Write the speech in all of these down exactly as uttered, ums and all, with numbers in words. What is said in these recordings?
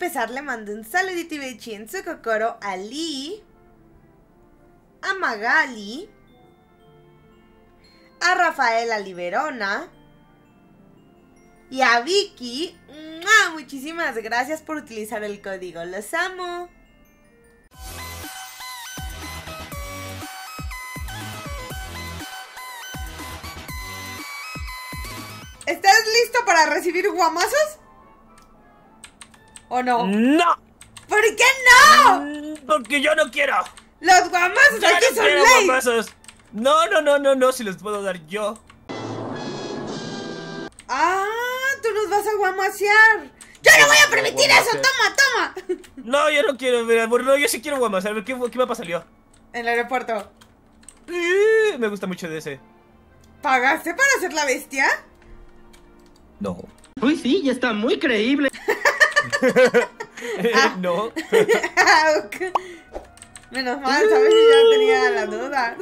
empezar le mando un saludito y bechi en su cocoro a Lee, a Magali, a Rafaela Liberona y a Vicky. ¡Mua! Muchísimas gracias por utilizar el código. Los amo. ¿Estás listo para recibir guamazos? ¿O no? ¡No! ¿Por qué no? Porque yo no quiero. Los guamazos Yo aquí no son quiero ley. guamazos. No, no, no, no, no, si los puedo dar yo. Ah, tú nos vas a guamasear. Yo no voy a permitir eso. Toma, toma. No, yo no quiero, mira, no, yo sí quiero guamasear. ¿Qué, qué mapa salió? En el aeropuerto. Eh, me gusta mucho de ese. ¿Pagaste para ser la bestia? No. Uy, sí, ya está muy creíble. eh, Ah. No. Menos mal, sabes que ya tenía la duda.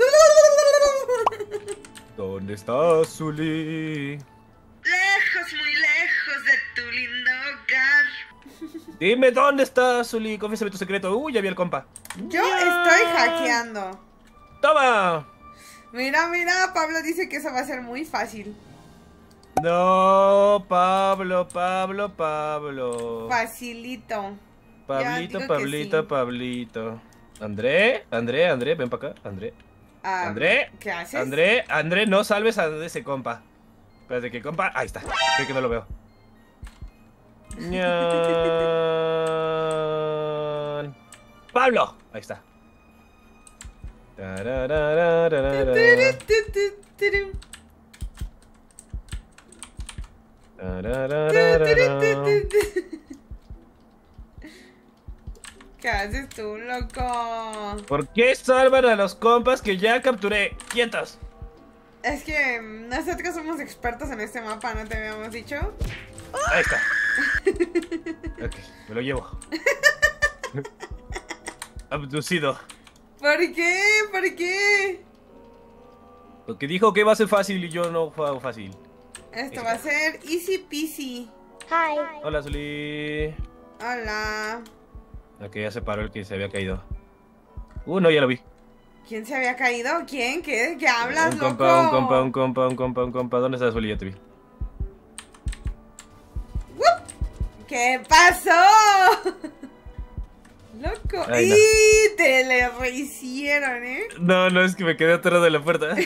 ¿Dónde está Zully? Lejos, muy lejos de tu lindo hogar. Dime dónde está Zully, confiésame tu secreto. Uy, ya vi al compa. Yo Ya. estoy hackeando. ¡Toma! Mira, mira, Pablo dice que eso va a ser muy fácil. No, Pablo, Pablo, Pablo. Facilito. Pablito, digo que Pablito, sí. Pablito. André, André, André, ven para acá, André. Ah, André, ¿qué haces? André, André, no salves a ese compa. Espérate que compa, ahí está. Creo que no lo veo. Ñan. Pablo, ahí está. Tarararararara. Tararararara. ¿Qué haces tú, loco? ¿Por qué salvan a los compas que ya capturé? ¡Quietos! Es que nosotros somos expertos en este mapa, ¿no te habíamos dicho? Ahí está. Ok, me lo llevo. Abducido. ¿Por qué? ¿Por qué? Porque dijo que iba a ser fácil y yo no fue fácil. Esto va a ser easy peasy. Hola, Zully. Hola. Ok, ya se paró el que se había caído. Uh, no, ya lo vi. ¿Quién se había caído? ¿Quién? ¿Qué? ¿Qué hablas, Un loco? compa, un compa, un compa, un compa, un compa. ¿Dónde está Zully? Ya te vi. ¿Qué pasó? Loco. Ay, no. Y te le rehicieron, ¿eh? No, no, es que me quedé atrás de la puerta.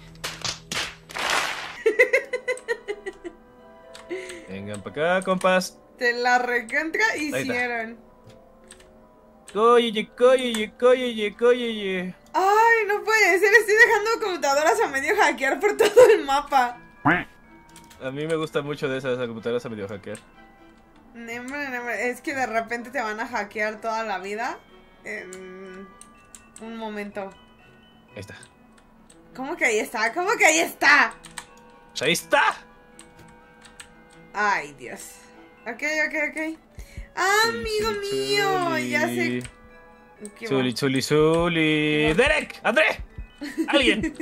Vengan para acá, compas. Te la recontra está. hicieron. Coyeye, coyeye, coyeye, coyeye. Ay, no puede ser. Estoy dejando computadoras a medio hackear por todo el mapa. A mí me gusta mucho de esas computadoras a medio hacker. Nembre, nembre. Es que de repente te van a hackear toda la vida en un momento. Ahí está. ¿Cómo que ahí está? ¿Cómo que ahí está? Pues ahí está. Ay, Dios. Ok, ok, ok. Ah, amigo mío. Ya sé. ¿Qué Zully, va? Zully, Zully. Derek, André. Alguien.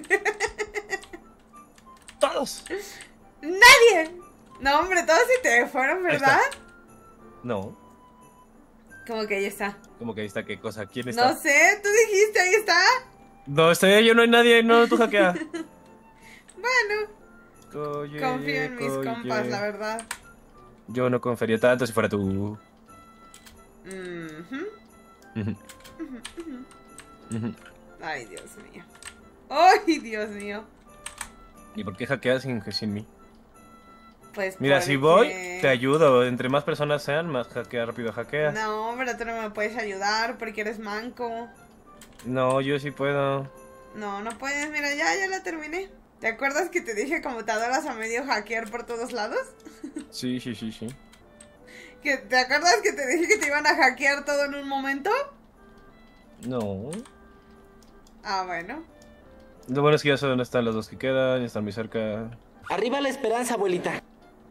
Todos. ¡Nadie! No, hombre, todos se te fueron, Ahí ¿verdad? está. No. Como que ahí está. ¿Cómo que ahí está? ¿Qué cosa? ¿Quién está? No sé, tú dijiste, ahí está. No, está yo, no hay nadie. No, tú hackea. Bueno, Coye, confío en mis coye. compas, la verdad. Yo no confiaría tanto si fuera tú. Mhm. Ujú, ujú. Ay, Dios mío. Ay, Dios mío. ¿Y por qué hackeas sin, sin mí? Pues Mira, porque... si voy, te ayudo. Entre más personas sean, más hackea rápido hackeas. No, pero tú no me puedes ayudar porque eres manco. No, yo sí puedo. No, no puedes. Mira, ya, ya la terminé. ¿Te acuerdas que te dije computadoras a medio hackear por todos lados? Sí, sí, sí, sí. ¿Que, ¿Te acuerdas que te dije que te iban a hackear todo en un momento? No. Ah, bueno. Lo bueno es que ya sé dónde están los dos que quedan, ya están muy cerca. Arriba la esperanza, abuelita.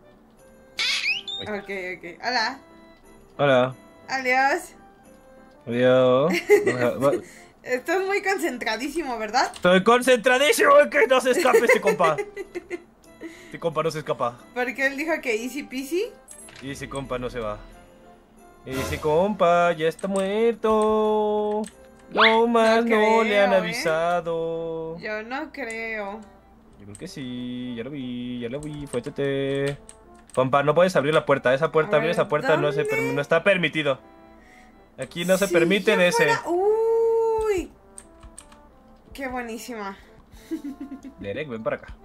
Ok, ok. Hola. Hola. Adiós. Adiós. Estás muy concentradísimo, ¿verdad? Estoy concentradísimo en que no se escape este compa. Este compa no se escapa. Porque él dijo que easy peasy. Y ese compa no se va. Ese compa ya está muerto. No más No no, le han creo, ¿eh? avisado. Yo no creo. Yo creo que sí, ya lo vi, ya lo vi, fue tete. Compa, no puedes abrir la puerta, esa puerta, A abrir ver, esa puerta no, se ¿dónde? perm- no está permitido. Aquí no se Si permite yo de ese. fuera- Uy. Qué buenísima. Derek, ven para acá.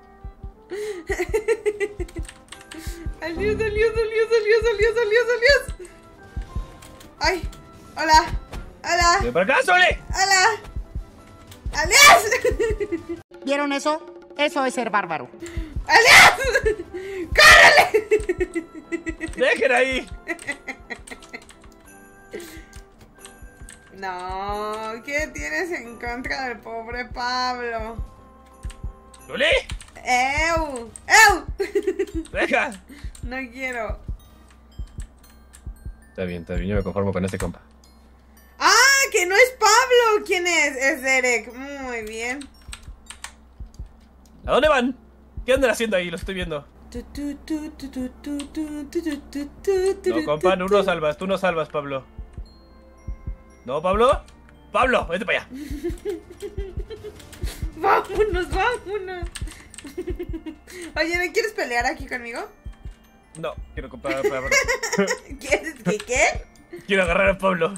Alios, alios, alios, alios, alios, alios, alios. Ay, hola, hola, Ven para acá, Sole. hola. ¡Alias! ¿Vieron eso? Eso es ser bárbaro. ¡Alias! ¡Córrele! Dejen ahí. No, ¿qué tienes en contra del pobre Pablo? Sole, ¡Ew! ¡Ew! deja. No quiero. Está bien, está bien, yo me conformo con este compa. ¡Ah! ¡Que no es Pablo! ¿Quién es? Es Derek. Muy bien. ¿A dónde van? ¿Qué andan haciendo ahí? Lo estoy viendo. No, compa, tú no salvas, tú no salvas, Pablo. ¿No, Pablo? ¡Pablo! ¡Vete para allá! Vámonos, vámonos. Oye, ¿no quieres pelear aquí conmigo? No, quiero comprar a Pablo. ¿Quieres que qué? Quiero agarrar a Pablo.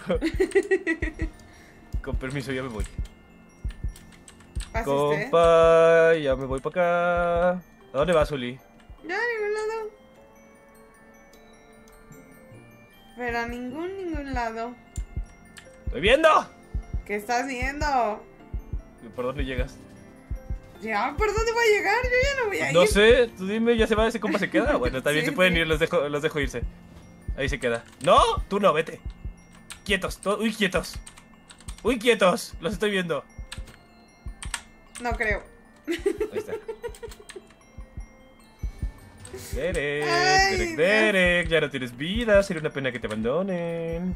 Con permiso, ya me voy. ¿Pasa usted? Compa, ya me voy para acá. ¿A dónde vas, Uli? No, a ningún lado. Pero a ningún, ningún lado. ¡Estoy viendo! ¿Qué estás viendo? ¿Por dónde llegas? Ya, ¿por dónde voy a llegar? Yo ya no voy a ir. No sé, tú dime, ¿ya se va ese compa? ¿Se queda? Bueno, está bien, Sí, se pueden sí. ir, los dejo, los dejo irse. Ahí se queda. ¡No! Tú no, vete. Quietos, to- uy, quietos. Uy, quietos, los estoy viendo. No creo. Ahí está. Derek, Ay, Derek, Dios. Derek, ya no tienes vida, sería una pena que te abandonen.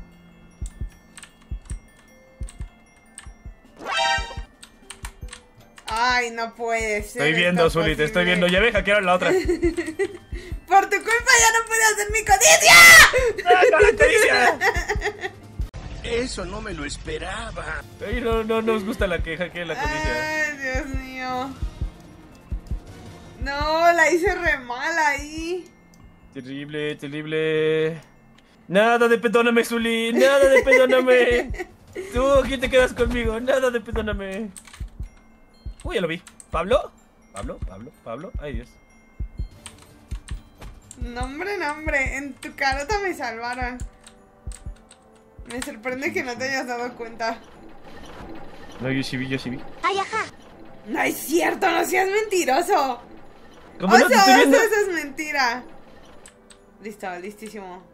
Ay, no puede ser. Estoy viendo, esto Zuli, te estoy posible. viendo. Ya me hackearon la otra. Por tu culpa ya no puedo hacer mi codicia. ¡Ah, no, la codicia! Eso no me lo esperaba. Ay, no, no nos gusta la que hackee la codicia. Ay, Dios mío. No, la hice re mal ahí. Terrible, terrible. Nada de perdóname, Zuli. Nada de perdóname. Tú aquí te quedas conmigo. Nada de perdóname. Uy, ya lo vi. ¿Pablo? ¿Pablo? ¿Pablo? ¿Pablo? Ay, Dios. No, hombre, no, hombre. En tu carota me salvaron. Me sorprende que no te hayas dado cuenta. No, yo sí vi, yo sí vi. ¡Ay, ajá! No es cierto, no seas mentiroso. ¿Cómo no Oso, te estoy viendo? oso, eso es mentira. Listo, listísimo.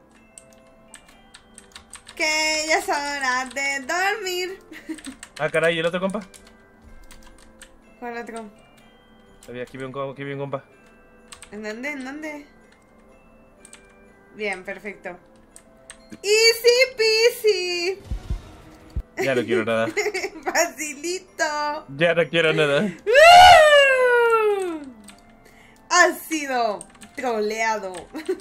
Que ya es hora de dormir. Ah, caray, ¿y el otro compa? ¿Cuál otro? Sabía, aquí vi un compa, aquí vi un compa. ¿En dónde? ¿En dónde? Bien, perfecto. Easy peasy. Ya no quiero nada. Facilito. Ya no quiero nada. ¡Uh! Has sido troleado.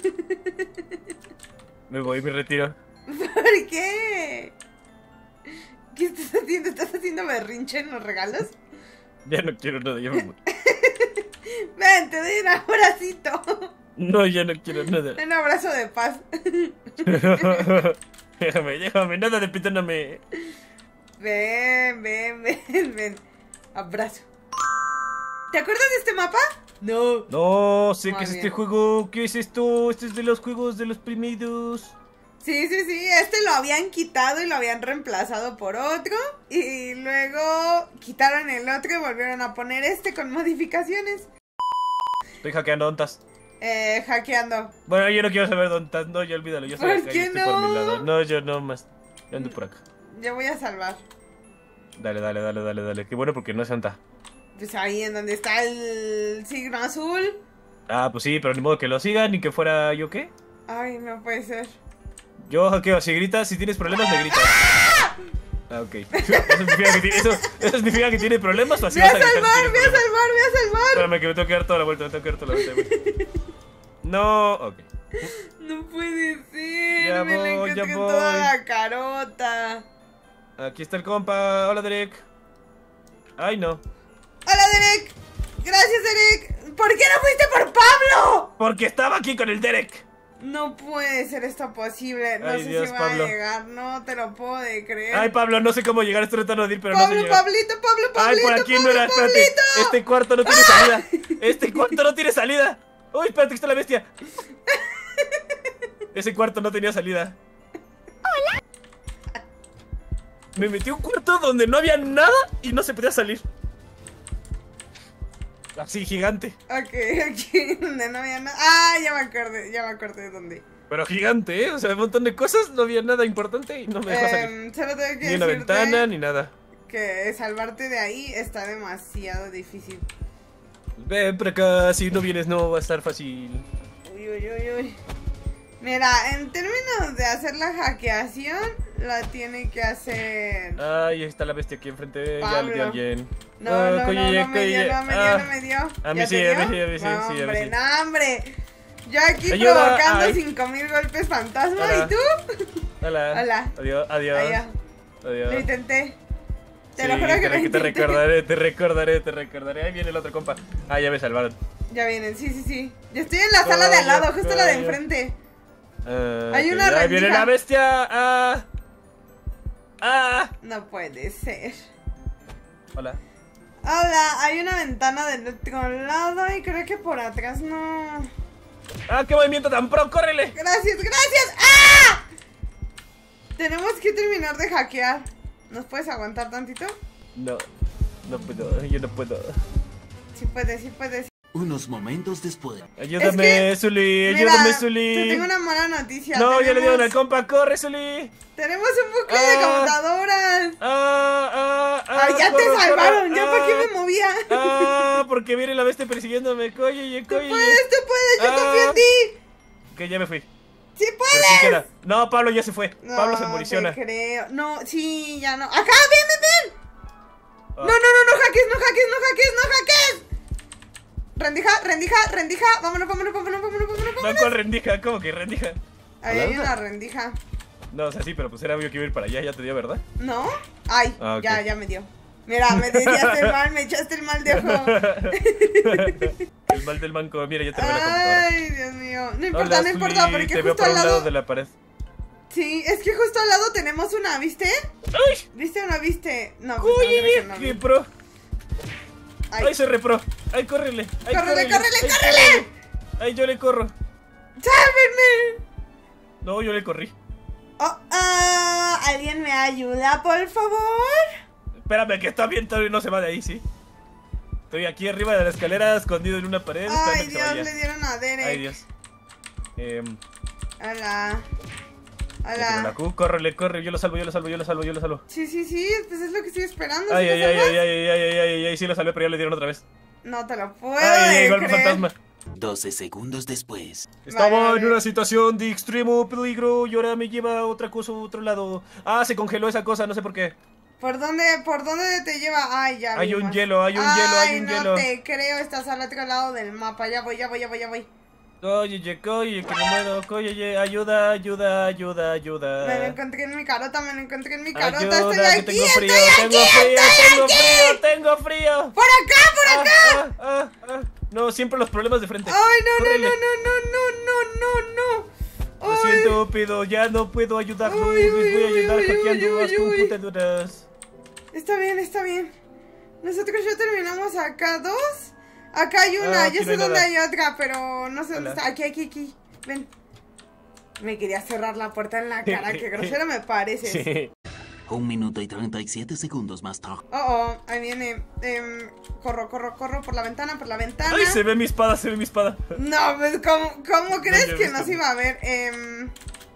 Me voy, me retiro. ¿Por qué? ¿Qué estás haciendo? ¿Estás haciendo berrinche en los regalos? Ya no quiero nada, ya me voy. Ven, te doy un abracito. No, ya no quiero nada. Un abrazo de paz. Déjame, déjame, nada de perdóname. Ven, ven, ven, ven. Abrazo. ¿Te acuerdas de este mapa? No. No sé Muy qué es bien. este juego. ¿Qué es esto? Este es de los juegos de los primidos. Sí, sí, sí, este lo habían quitado y lo habían reemplazado por otro. Y luego quitaron el otro y volvieron a poner este con modificaciones. Estoy hackeando ontas. Eh, hackeando. Bueno, yo no quiero saber dónde estás. No, ya olvídalo. Yo soy ¿Por acá, yo qué estoy por no? mi lado. No, yo no más. Yo ando por acá. Yo voy a salvar. Dale, dale, dale, dale, dale. Qué bueno porque no es Santa. Pues ahí en donde está el signo azul. Ah, pues sí, pero ni modo que lo sigan ni que fuera yo qué. Ay, no puede ser. Yo hackeo, si gritas, si tienes problemas, me gritas. Ah, ok. Eso significa que tiene, eso, eso significa que tiene problemas o así Voy a vas a gritar si salvar, tiene voy a problemas? salvar, voy a salvar. Espérame que me tengo que dar toda la vuelta, me tengo que dar toda la vuelta. No, ok. No puede ser. Ya me la voy, encontré ya en toda voy. la carota. Aquí está el compa. Hola, Derek. Ay, no. Hola, Derek. Gracias, Derek. ¿Por qué no fuiste por Pablo? Porque estaba aquí con el Derek. No puede ser esto posible. No Ay, sé Dios, si va Pablo. a llegar. No te lo puedo de creer. Ay, Pablo, no sé cómo llegar. Estoy tratando de ir, pero Pablo, no sé llegar. Pablito, Pablo, Pablito. Ay, por aquí Pablo, no era. Espérate. Pablito. Este cuarto no tiene salida. Este cuarto no tiene salida. Uy, espérate, que está la bestia. Ese cuarto no tenía salida. Hola. Me metí a un cuarto donde no había nada y no se podía salir. Así, gigante. Ok, aquí donde no había nada. Ah, ya me acordé, ya me acordé de dónde. Pero gigante, ¿eh? O sea, un montón de cosas, no había nada importante y no me dejó salir. Eh, solo tengo que Ni una decirte ventana, ni nada. que salvarte de ahí está demasiado difícil. Ven por acá, si no vienes no va a estar fácil. Uy, uy, uy, uy. Mira, en términos de hacer la hackeación, la tiene que hacer... Ay, está la bestia aquí enfrente, ya le dio a Pablo. alguien. No, Ah, no, no, coye, no me coye. dio, no me dio, Ah, no me dio. a mí ¿Ya sí, te a mí dio? sí, a mí sí, No, sí, a mí hombre, sí. no, hombre. Yo aquí Ayuda, provocando ay. cinco mil golpes fantasma, Hola. ¿y tú? Hola. Hola. Adiós, adiós. Allá. Adiós. Lo intenté. Te Sí, lo juro que te, lo re- te intenté. recordaré, te recordaré, te recordaré. Ahí viene el otro compa. Ah, ya me salvaron. Ya vienen, sí, sí, sí. Yo estoy en la sala de al Coño, lado, justo la de coño. enfrente. Ah, Hay ok, una ahí viene rendija. la bestia. Ah. Ah. No puede ser. Hola. Hola, hay una ventana del otro lado y creo que por atrás no. Ah, qué movimiento tan pro, córrele. Gracias, gracias. ¡Ah! Tenemos que terminar de hackear. ¿Nos puedes aguantar tantito? No, no puedo, yo no puedo. Sí puedes, sí puedes. Unos momentos después. Ayúdame, Es que, Zully, Mira, ayúdame, te Zully. tengo una mala noticia. No, ya le tenemos, dieron al compa, corre, Zully. Tenemos un bucle de Ah. computadoras. Ah, ah, ah. Ay, ya corre, te corre. salvaron. ¿Ya para qué Ah, me movía? Ah, porque viene la bestia persiguiéndome. Coye, Tú coye. puedes, tú puedes. Yo Ah. confío en ti. Que ya me fui. Sí ¿Pero puedes. quién queda? No, Pablo ya se fue. No, Pablo se muriciona. te creo. No, sí, ya no. ¡Acá, ven, ven, ven! Ah. No, no, no, no hackees, no hackees, no hackees, no hackees. Rendija, rendija, rendija. Vámonos, vámonos, vámonos, vámonos, vámonos, No, vámonos. ¿cuál rendija? ¿Cómo que rendija? Ahí hay una rendija. No, o sea, sí, pero pues era obvio que iba a ir para allá, ya te dio, ¿verdad? ¿No? Ay, Ah, ok. ya, ya me dio. Mira, me desviaste el mal, me echaste el mal de ojo. El mal del banco, mira, ya te veo la computadora. Ay, Dios mío. No importa, Hola, no importa, Zully, porque te veo justo por al un lado lado. de la pared. Sí, es que justo al lado tenemos una, ¿viste? ¡Ay! ¿Viste o no viste? No, pues no, ¡Uy! creo que no ¡Qué vi. pro! Ay, ¡Ay, soy repro! ¡Ay, córrele! ¡Ay, ¡Córrele, córrele, ¡Ay, córrele! ¡Ay, yo le corro! ¡sálvenme! No, yo le corrí. Oh, ah, ¿alguien me ayuda, por favor? Espérame, que está bien, todavía no se va de ahí, ¿sí? Estoy aquí arriba de la escalera, escondido en una pared. Ay, esperando que se Dios, vaya. le dieron a Derek. Ay, Dios. Eh, Hola. ya tengo la Hola. Q, córrele, corre, yo lo salvo, yo lo salvo, yo lo salvo, yo lo salvo. Sí, sí, sí, pues es lo que estoy esperando. Ay, ¿sí ay, lo ay, salvas? ay, ay, ay, ay, ay, ay, ay, sí lo salvé, pero ya le dieron otra vez. No te lo puedo Ay, ay, de golpe creer. fantasma. doce segundos después. Estaba Vale, en una situación de extremo peligro y ahora me lleva a otra cosa a otro lado. Ah, se congeló esa cosa, no sé por qué. ¿Por dónde, por dónde te lleva? Ay, ya Hay un vimos. hielo, hay un hielo, hay Ay, un no hielo. te creo, estás al otro lado del mapa. Ya voy, ya voy, ya voy, ya voy. Oye, oye, oye, que me muero. Oye, oye, ayuda, ayuda, ayuda, ayuda. Me lo encontré en mi carota, me lo encontré en mi carota. Ayuda, Estoy que aquí, tengo estoy frío, aquí, tengo frío, estoy tengo aquí. frío, tengo frío. Por acá, por Ah, acá. ah, ah, ah. No, siempre los problemas de frente. Ay, no, no, Córrele. no, no, no, no, no, no. Lo Ay. siento, pero ya no puedo ayudarlos. Uy, Les uy, voy a uy, ayudar uy, hackeando uy, las uy, uy. computadoras. Está bien, está bien. Nosotros ya terminamos acá dos. Acá hay una, Ah, yo aquí no sé hay dónde nada. hay otra, pero no sé dónde Hola. está. Aquí, aquí, aquí. Ven. Me quería cerrar la puerta en la cara, qué grosero me pareces. Sí. Un minuto y treinta y siete segundos más tarde. Oh, oh, ahí viene. Em, corro, corro, corro por la ventana, por la ventana. Ay, se ve mi espada, se ve mi espada. No, pues, ¿cómo, cómo crees yo he que visto. nos iba a ver? Em,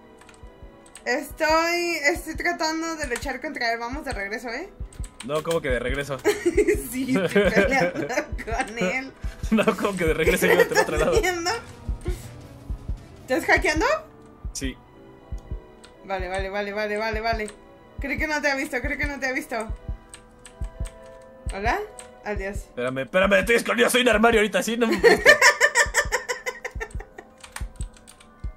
estoy, estoy tratando de luchar contra él. Vamos de regreso, ¿eh? No, como que de regreso. Sí, estoy peleando con él. No, como que de regreso yo del otro lado. haciendo? ¿Estás hackeando? Sí. Vale, vale, vale, vale, vale, vale. Creo que no te ha visto, creo que no te ha visto. ¿Hola? Adiós. Espérame, espérame, estoy escondido, soy un armario ahorita, ¿sí? No me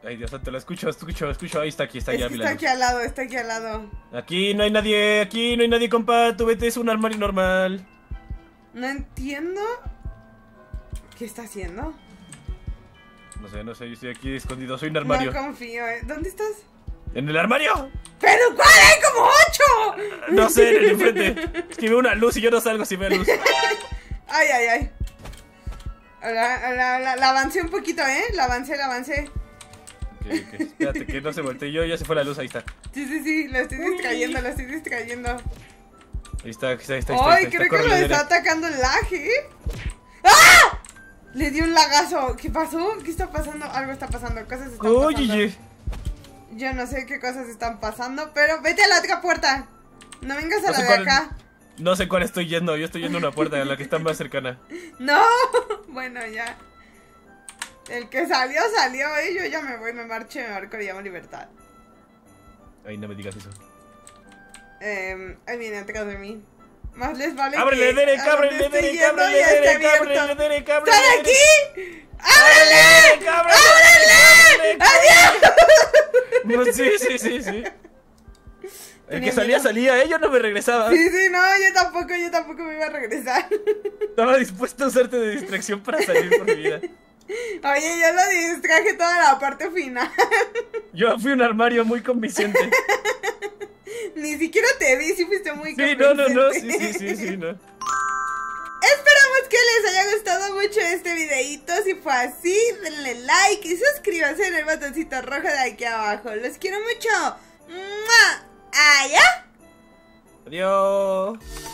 Ay, Dios santo, lo escucho, escucho, escucho. Ahí está, aquí está Es ya, que mira. está aquí al lado, está aquí al lado. Aquí no hay nadie, aquí no hay nadie, compa. Tú vete, es un armario normal. No entiendo. ¿Qué está haciendo? No sé, no sé, yo estoy aquí escondido, soy un armario. No confío, ¿eh? ¿Dónde estás? ¿En el armario? ¡Pero cuál! ¡Hay como ocho! No sé, en el enfrente. Es que veo una luz y yo no salgo si veo luz. Ay, ay, ay. La, la, la, la avancé un poquito, ¿eh? La avancé, la avancé. Ok, ok, espérate que no se voltee yo, ya se fue la luz, ahí está. Sí, sí, sí, lo estoy distrayendo, lo estoy distrayendo. Ahí está, ahí está, ahí está. Ahí está, Ay, ahí está, creo que córrele, lo nene. está atacando el lag, ¿eh? ¡Ah! Le di un lagazo. ¿Qué pasó? ¿Qué está pasando? Algo está pasando, cosas están pasando. Oye, Yo no sé qué cosas están pasando, pero vete a la otra puerta. No vengas a No la sé de cuál- acá. no sé cuál estoy yendo, yo estoy yendo a una puerta, a la que está más cercana. No, bueno, ya. El que salió, salió, ¿eh? Yo ya me voy, me marché, me marco, le llamo libertad. Ay, no me digas eso. Eh, ahí viene atrás de mí. Más les vale ¡Ábrele, que Derek, a donde ábrele, estoy Derek, yendo ábrele, ya esté Derek, abierto. ábrele, Derek, ábrele, ¡Están Derek! aquí! ¡Ábrele! ¡Ábrele! ¡Adiós! No, sí, sí, sí, sí. El Tenía que salía, miedo. salía, ¿eh? Yo no me regresaba. Sí, sí, no, yo tampoco, yo tampoco me iba a regresar. Estaba dispuesto a usarte de distracción para salir por mi vida. Oye, yo lo distraje toda la parte final. Yo fui un armario muy convincente. Ni siquiera te vi, sí fuiste muy Sí, no, no, no, sí, convincente. sí, sí, sí, no. Esperamos que les haya gustado mucho este videito. Si fue así, denle like y suscríbanse en el botoncito rojo de aquí abajo. Los quiero mucho. ¡Mua! ¡Allá! Adiós.